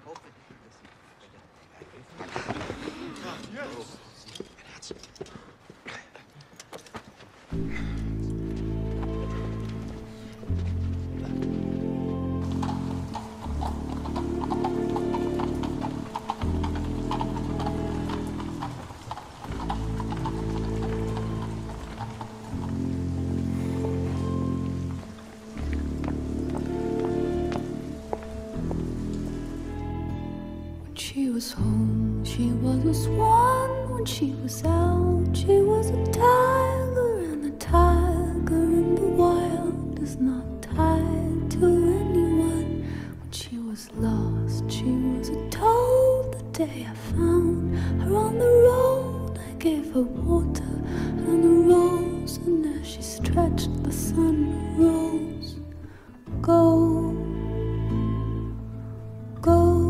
She was home, she was a swan. When she was out, she was a tiger, and a tiger in the wild is not tied to anyone. When she was lost, she was a toad. The day I found her on the road, I gave her water and a rose, and as she stretched, the sun rose. Go, go.